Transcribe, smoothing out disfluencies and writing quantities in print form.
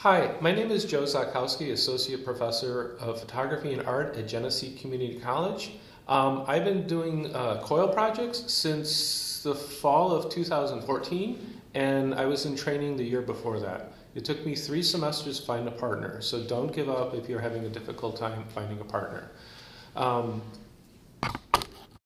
Hi, my name is Joe Ziolkowski, Associate Professor of Photography and Art at Genesee Community College. I've been doing COIL projects since the fall of 2014, and I was in training the year before that. It took me 3 semesters to find a partner, so don't give up if you're having a difficult time finding a partner.